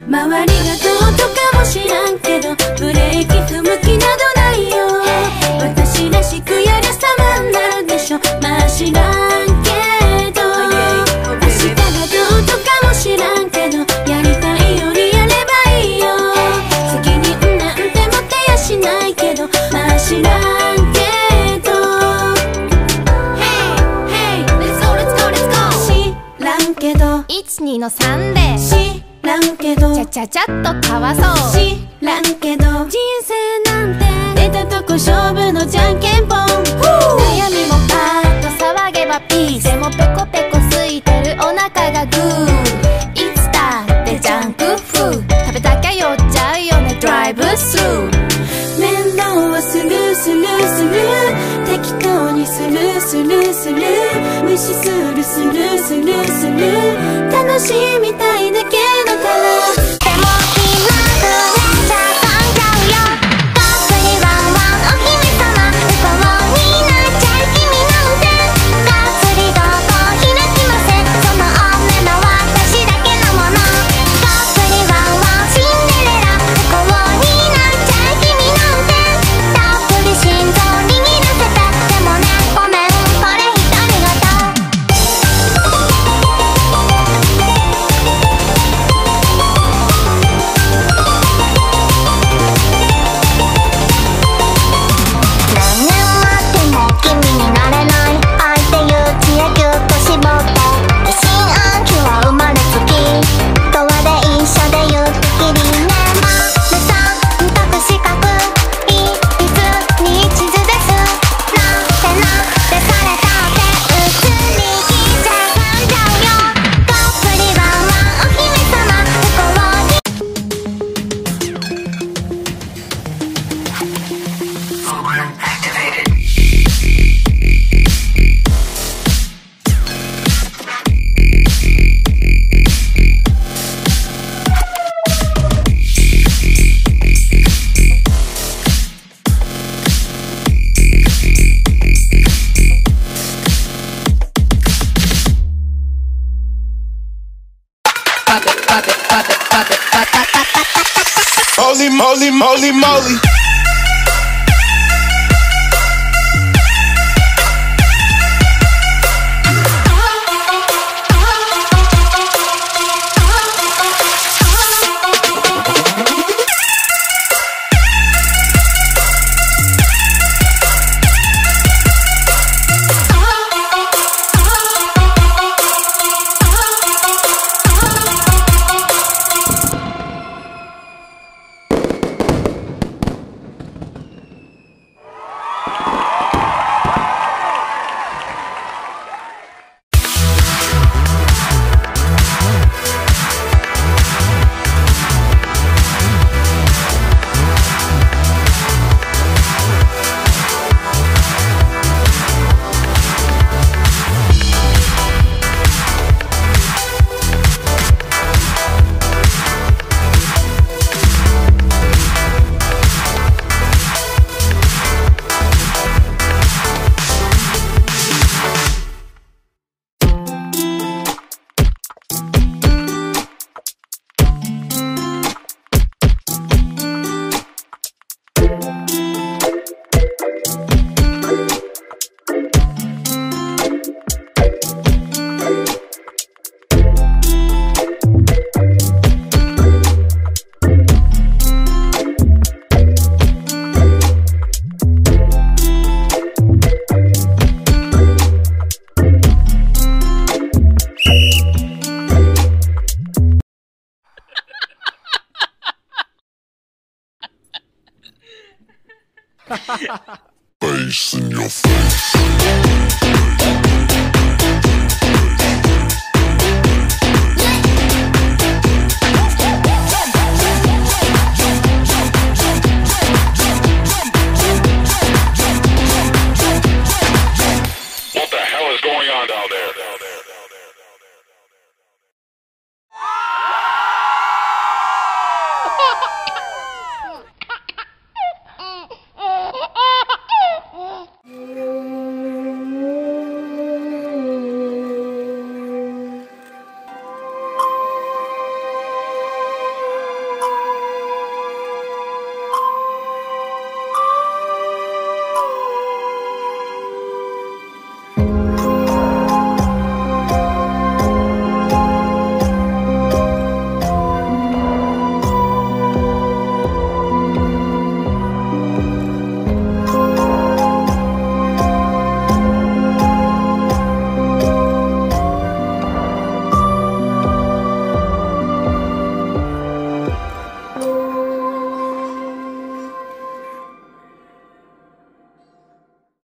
周りがどうとかも知らんけどブレーキ踏む気などないよ。私らしくやりゃ様になるでしょ。まあ知らんけど明日がどうとかも知らんけどやりたいよりやればいいよ。責任なんて持てやしないけどまあ知らんけど Hey, hey, let's go, let's go, let's go 知らんけど 12の3で知らんけどちゃちゃちゃっとかわそう。 知らんけど人生なんて出たとこ勝負のじゃんけんぽん。 悩みもパーッと騒げばピース。でもペコペコ空いてるお腹がグー。いつだってジャンクフー食べたきゃ酔っちゃうよねドライブスルー。 面倒はスルースルースルー適当にスルースルースルー無視するスルースルースルー楽しみたいだけだから。 でも今プレッシャー飛んじゃうよ。どっぷりワンワンお姫様不幸になっちゃう君なんてがっつりドアを開きません。その女の私だけのもの。どっぷりワンワンシンデレラ不幸になっちゃう君なんてたっぷり心臓握らせて。でもねごめんこれ独り言。何年待っても君になれない。相手勇気へぎゅっと絞って疑心暗鬼は生まれつき。ドアで一緒でゆっくりねまるさん隠し隠いいつに地図ですなんてなんてされたってうつに来ちゃ噛んじゃうよ。どっぷりワンワンお姫様不幸に Holy moly, moly, moly. Face in your face.